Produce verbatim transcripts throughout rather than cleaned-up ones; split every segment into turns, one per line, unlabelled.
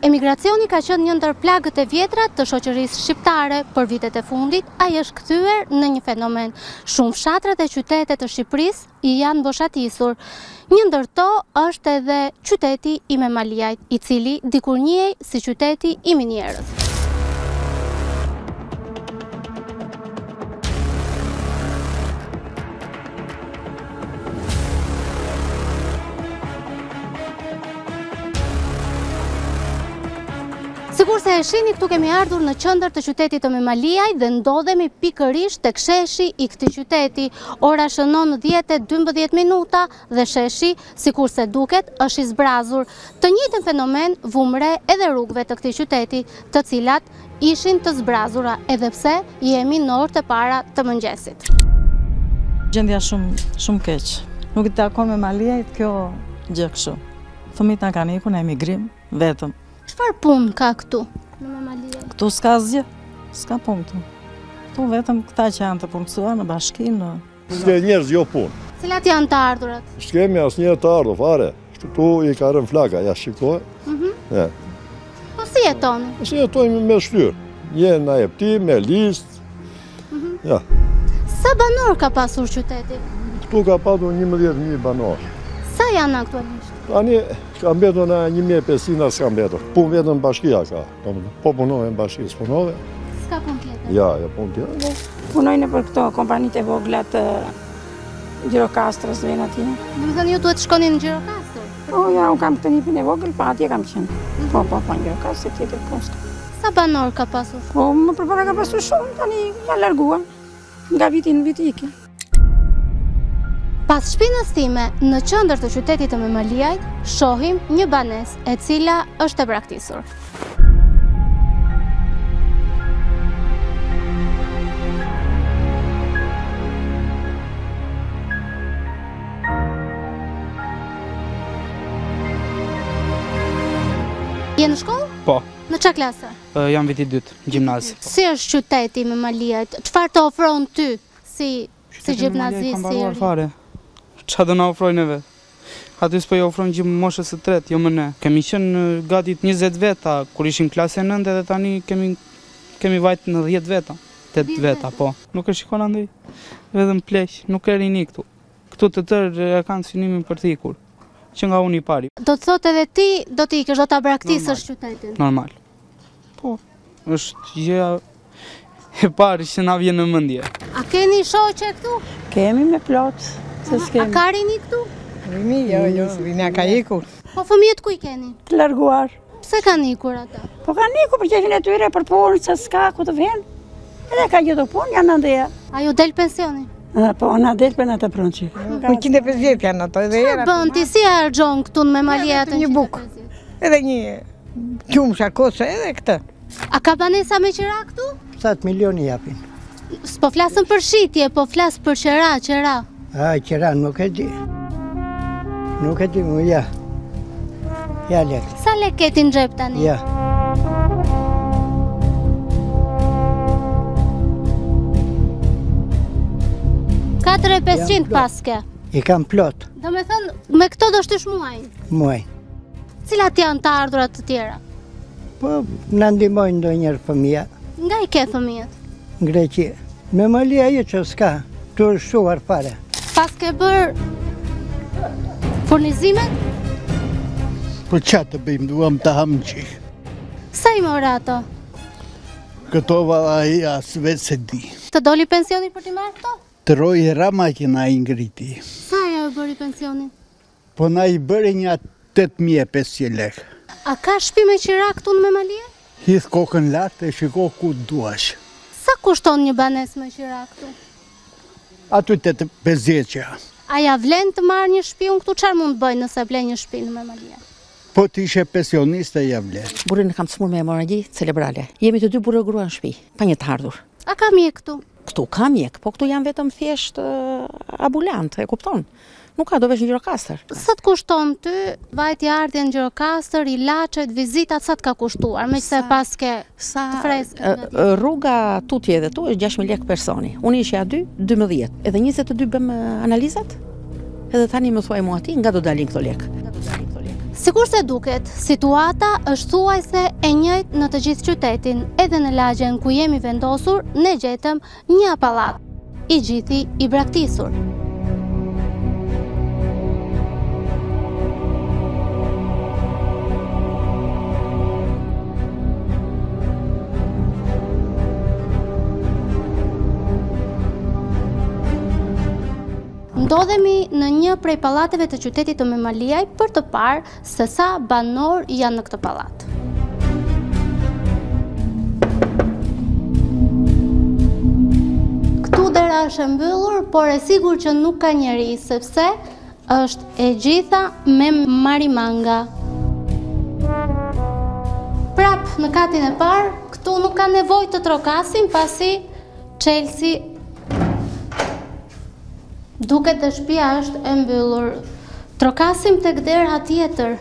Emigracioni ka qenë një ndër plagët e vjetra të shoqërisë shqiptare për vitet e fundit, ai është kthyer në një fenomen. Shumë fshatrat e qytetet të Shqipërisë i janë mboshatisur. Një ndër to është edhe qyteti i Memaliajt, i cili dikur njihej si qyteti i minierës. Sigur se e shihni, këtu kemi ardhur në qendër të qytetit të Memaliajt dhe ndodhemi pikërisht tek sheshi i këtij qyteti. Ora shënon dhjetë e dymbëdhjetë minuta dhe sheshi, sikur se duket, është i zbrazur. Të njëjtin fenomen vumre edhe rrugëve të këtij qyteti, të cilat ishin të zbrazura, edhe pse jemi në orët e para të mëngjesit.
Gjendja shumë shumë keq. Nuk i takon Memaliajt kjo gjë kështu. Fëmijët na kanë ikur në emigrim vetëm.
Çfarë punë ka këtu në Memaliajt?
Këtu s'ka asgjë, s'ka punë këtu. Këtu vetëm këta që janë të punësuar në bashki, në...
S'ke njerëz jo punë.
Cilat janë të ardhurat?
S'kemi asnjë të ardhur fare. Këtu i ka rënë flaka, ja shikoj.
Mhm.
Ja.
Po si jetoni?
Si jetojmë me shtyrë. Një na jepti me listë.
Mhm.
Ja.
Sa banor ka pasur qyteti?
Këtu ka pasur njëmbëdhjetë mijë banor.
Sa janë aktualisht?
Tani ka mbetur në një mijë e pesëqind s'ka mbetur. Punë vetëm bashkia ka. Po punojnë në bashki, s'punove.
S'ka punë tjetër?
Ja, ja punë tjetër.
Punojnë për këto kompanitë e vogla të Gjirokastrës vjen atje.
Do të thënë ju duhet të shkoni në Gjirokastër?
Po ja, unë kam këtë nipin e vogël, pa atje kam qenë. Po, po, po, në Gjirokastër tjetër punë.
Sa banor ka pasur?
Po, më përpara ka pasur shumë, tani ja larguan. Nga viti në vit iki.
Pas shpinës time në qendër të qytetit të Memaliajt, shohim një banesë e cila është e braktisur. Je në shkollë?
Po.
Në çfarë klase?
Jam viti dytë, gjimnaz.
Si është qyteti i Memaliajt? Çfarë të ofron ty si si gjimnazist i ri?
Qa do na ofrojnë neve? Aty s'po i ofrojnë gjithë moshës së tretë, jo më ne. Kemi qenë gati njëzet veta, kur ishim klase nëntë edhe tani kemi, kemi vajtë në dhjetë veta. tetë veta, po. Nuk e shikon andej, vetëm pleq, nuk e rini këtu. Këtu të tërë e kanë synimin për të ikur, që nga unë i pari.
Do të thotë edhe ti do t'i ikesh, do t'a braktisësh qytetin?
Normal. Po, është gjëja e pari që na vjen në mendje.
A keni shoqe këtu?
Kemi me plot.
A ka rini këtu?
Rini, jo, jo, rini ka ikur.
Po fëmijët ku i keni?
Të larguar.
Pse kanë ikur ata?
Po kanë ikur për qefin e tyre, për punë, se s'ka ku të vjen. Edhe ka gjithë punë, janë ndëja.
A ju del pensioni?
Po, na del për në të pronqi.
Në njëzet e pesë vjetë janë ato, edhe
era. Çfarë bën ti, si harxhon këtu në Memaliajt?
Një bukë, edhe një qumsha kose, edhe këtë.
A ka banesa me qira këtu?
Satë milioni japin.
S'po flasëm për shitje, po flas për qera, qera.
A, qera, nuk e di. Nuk e di, mu, ja. Ja, lek.
Sa lek keti në xhep tani?
Ja.
katër e pesëqind paske.
I kam plot.
Do me thënë, me këto do shtysh muajin?
Muaj.
Cilat janë të ardhurat të tjera?
Po, në ndihmojnë ndonjëherë fëmija.
Nga i ke fëmijët?
Në Greqi. Memaliajt që s'ka, të shtuar fare.
Pas ke bërë furnizimet?
Për qatë të bëjmë, duham të hamë që.
Sa i mora ato?
Këto vala i asë vetë se di.
Të doli pensioni për t'i marrë këto?
Të roj e rama që na i ngriti.
Sa ja u bëri pensionin?
Po na i bëri një tetë mijë e pesëqind lekë.
A ka shtëpi me qira këtu në Memaliaj?
Hith kokën lartë e shiko ku duash.
Sa kushton një banes me qira këtu?
Aty tetë e pesëdhjetë.
A ja vlen të marrë një shtëpi unë këtu, çfarë mund të bëj nëse vlen një shtëpi në Memaliaj?
Po të ishe pensioniste ja vlen.
Burrin e kam të smur me hemorragji cerebrale. Jemi të dy burrë grua në shtëpi, pa një të ardhur.
A ka mjek këtu?
Këtu ka mjek, po këtu janë vetëm thjesht uh, ambulant, e kupton? Nuk ka, do vesh në Gjirokastër.
Sa të kushton ty vajtja ardhje në Gjirokastër, ilaçet, vizitat, sa të ka kushtuar, me që pas ke
sa,
të freskët?
Uh, rruga tutje dhe tu është gjashtë mijë lekë personi. Unë ishe a dy, dymbëdhjetë. Edhe njëzet e dy bëm analizat, edhe tani më thuaj mua ti, nga do dalin këto lekë.
Sikur se duket, situata është thuajse e njëjtë në të gjithë qytetin. Edhe në lagjen ku jemi vendosur, ne gjetëm një pallat, i gjithi i braktisur. Ndodhemi në një prej pallateve të qytetit të Memaliaj për të parë se sa banor janë në këtë pallat. Këtu dera është e mbyllur, por e sigur që nuk ka njeri, sepse është e gjitha me marimanga. Prap në katin e parë, këtu nuk ka nevojë të trokasim pasi Chelsea duket dhe shtëpia është e mbyllur. Trokasim tek dera tjetër.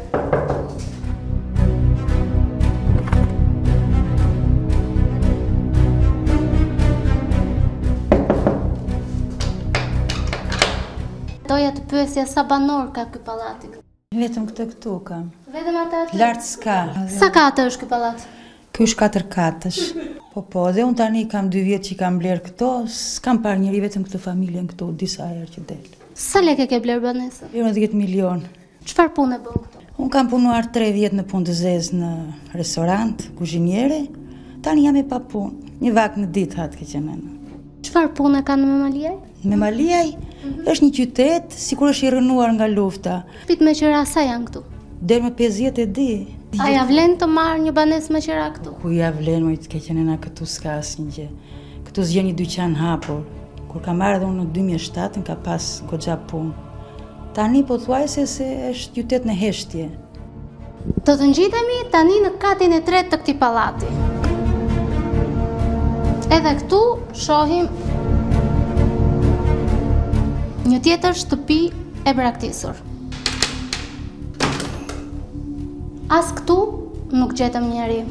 Doja të pyesja sa banor ka ky pallati?
Vetëm këtë këtu kam.
Vetëm atë atë?
Lart s'ka.
Sa katë është ky pallat?
Ky është katër katësh. Po po, dhe unë tani kam dy vjetë që kam blerë këto, s'kam parë njëri vetëm këtë familjen këto, disa herë që delë.
Sa leke ke blerë banesa?
njëzet milion.
Çfarë punë bën këto?
Unë kam punuar tre vjetë në punë të zezë në restorant, kuzhiniere, tani jam e pa punë, një vakë në ditë hatë ke qenë.
Çfarë punë ka në Memaliaj?
Memaliaj është një qytet, sikur është i rënuar nga lufta.
Pit me qira sa janë këtu?
Deri më pesëdhjetë e di.
A ja vlen të marrë një banesë me qira këtu?
Ku ja vlen, më të ke qenena këtu s'ka asnjë gjë. Këtu zgjen një dyqan hapur. Kur kam marrë dhe unë në dy mijë e shtatë, ka pas goxha punë. Tani po thuajse se është qytet në heshtje.
Do të ngjitemi tani në katin e tretë të këtij pallati. Edhe këtu shohim një tjetër shtëpi e braktisur. As këtu nuk gjetëm njeri.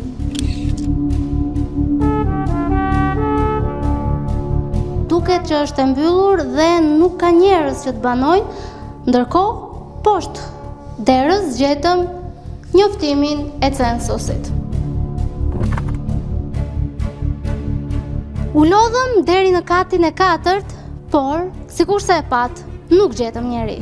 Duket që është e mbyllur dhe nuk ka njerëz që të banojnë, ndërkohë poshtë derës gjetëm njoftimin e censusit. U lodhëm deri në katin e katërt, por sikurse e pat, nuk gjetëm njeri.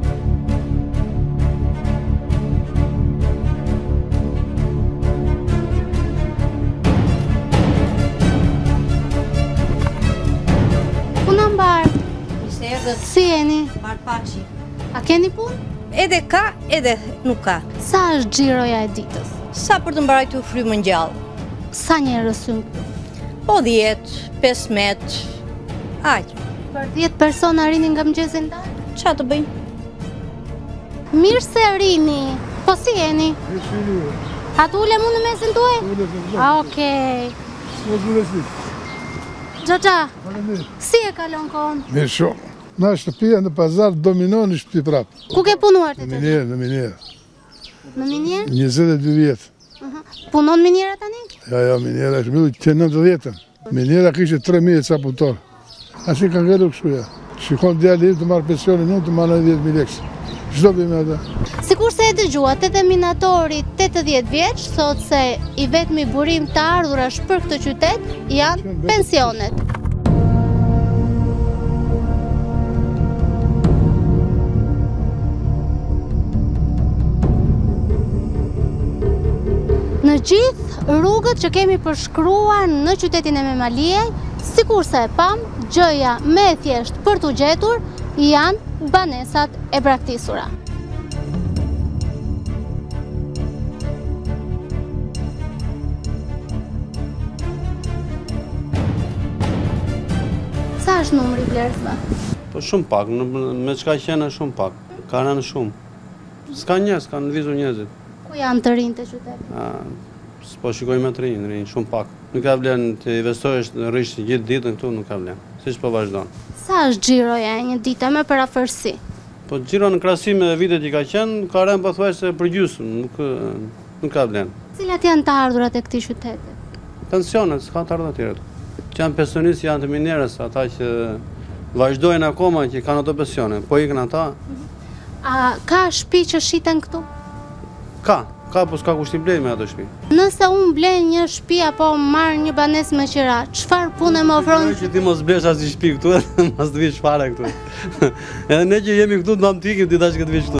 Si
jeni?
Barpaçi.
A keni punë?
Edhe ka, edhe nuk ka.
Sa është xhiroja e ditës?
Sa për të mbarajtur frymën gjallë?
Sa njerëz hyn?
Po dhjetë, pesëmbëdhjetë. Aq.
Për dhjetë persona rini nga mëngjesi ndaj?
Ç'a të bëjnë?
Mirë se rini. Po si jeni? A të ulem unë në mesin tuaj? A, okej. Xhaxha, si e kalon kohën?
Mirë shumë. Na shtëpia në pazar dominon në shtëpi prapë.
Ku ke punuar të të?
Në minjerë, në minjerë.
Në minjerë?
njëzet e dy vjetë.
Punon minjerë tani?
Ja, ja, minjerë është mbillu që nëntëdhjetën. Minjera kishte tre mijë ca punëtor. Asi ka ngellu kështu ja. Shikon djali të marrë pensionin unë të marrë dhjetë mijë lekë. Çdo bëjmë ata.
Sikur se e dëgjuat, edhe minatori tetëdhjetë vjeç thotë se i vetmi burim të ardhurash për këtë qytet janë pensionet. Në gjithë rrugët që kemi përshkruar në qytetin e Memaliaj, sikur se e pam, gjëja me thjesht për t'u gjetur janë banesat e braktisura. Sa është numri vlerësve?
Po shumë pak, me çka qenë shumë pak, ka rënë shumë. S'ka njerëz, kanë lëvizur njerëzit.
Ku janë të rinj të qytetit?
Po shikojmë të rinj, rinj shumë pak. Nuk ka vlen të investohesh në rish gjithë ditën këtu, nuk ka vlen. Siç po vazhdon.
Sa është xhiroja e një dite me parafërsi?
Po xhiro në krahasim me vitet që ka qenë, ka rënë pothuajse për gjysmë, nuk nuk ka vlen.
Cilat janë të ardhurat e këtij qyteti?
Pensionet, s'ka të ardhur të tjerë. Që janë pensionistë janë të minerës, ata që vazhdojnë akoma që kanë ato pensione, po ikën ata.
A ka shtëpi që shiten këtu?
Ka, ka, po s'ka kushtim blej me ato shtëpi.
Nëse unë blej një shtëpi apo marr një banesë me qira, çfarë pune më ofron?
Që ti mos blesh asnjë shtëpi këtu, mos të vish fare këtu. Edhe ne që jemi këtu do të ikim ti tash që të vish këtu.